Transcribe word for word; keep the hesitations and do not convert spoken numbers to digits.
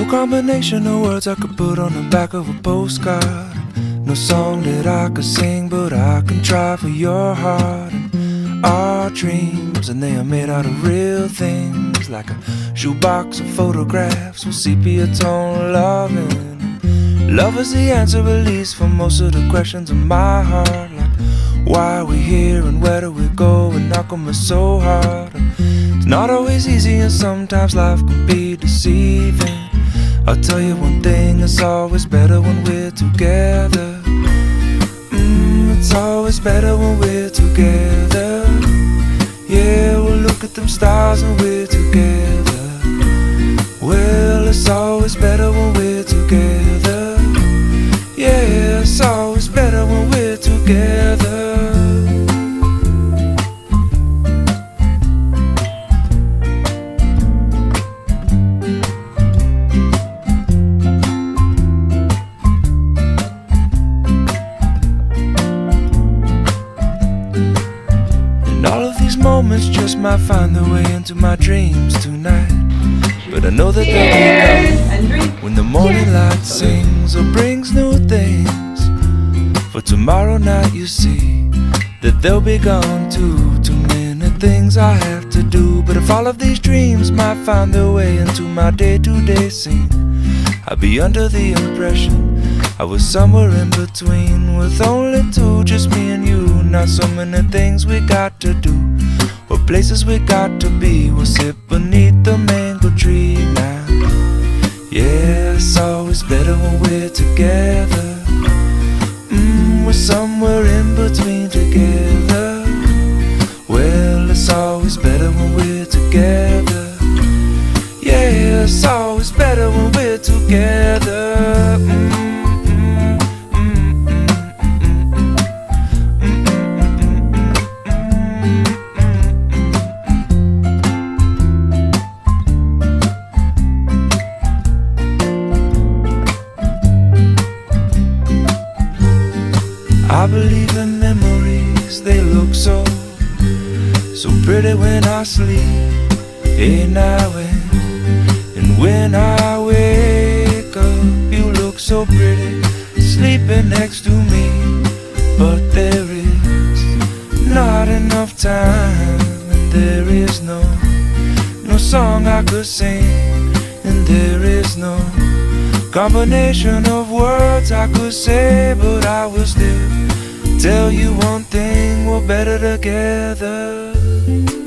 combination of words I could put on the back of a postcard. No song that I could sing, but I can try for your heart. And our dreams, and they are made out of real things, like a shoebox of photographs with sepia tone loving. Love is the answer, at least, for most of the questions in my heart, like why are we here and where do we go, and how come it's so hard. It's not always easy, and sometimes life can be deceiving. I'll tell you one thing, it's always better when we're together. Mm, it's always better when we're together. Yeah, we'll look at them stars and we're together. Well, it's always better when we're together. Yeah, it's always better when we're together. All of these moments just might find their way into my dreams tonight, but I know that they'll be gone when the morning light sings or brings new things. For tomorrow night you see that they'll be gone too. Too many things I have to do, but if all of these dreams might find their way into my day-to-day scene, I'd be under the impression I was somewhere in between, with only two, just me and you. Not so many things we got to do, or places we got to be. We'll sit beneath the mango tree now. Yeah, it's always better when we're together. Mm, we're somewhere in between together. Well, it's always better when we're together. Yeah, it's always better when we're together. Mm. I believe in memories, they look so, so pretty when I sleep. Hey now and, and when I wake up, you look so pretty, sleeping next to me. But there is not enough time, and there is no, no song I could sing, and there is no combination of words I could say, but I will still tell you one thing, we're better together.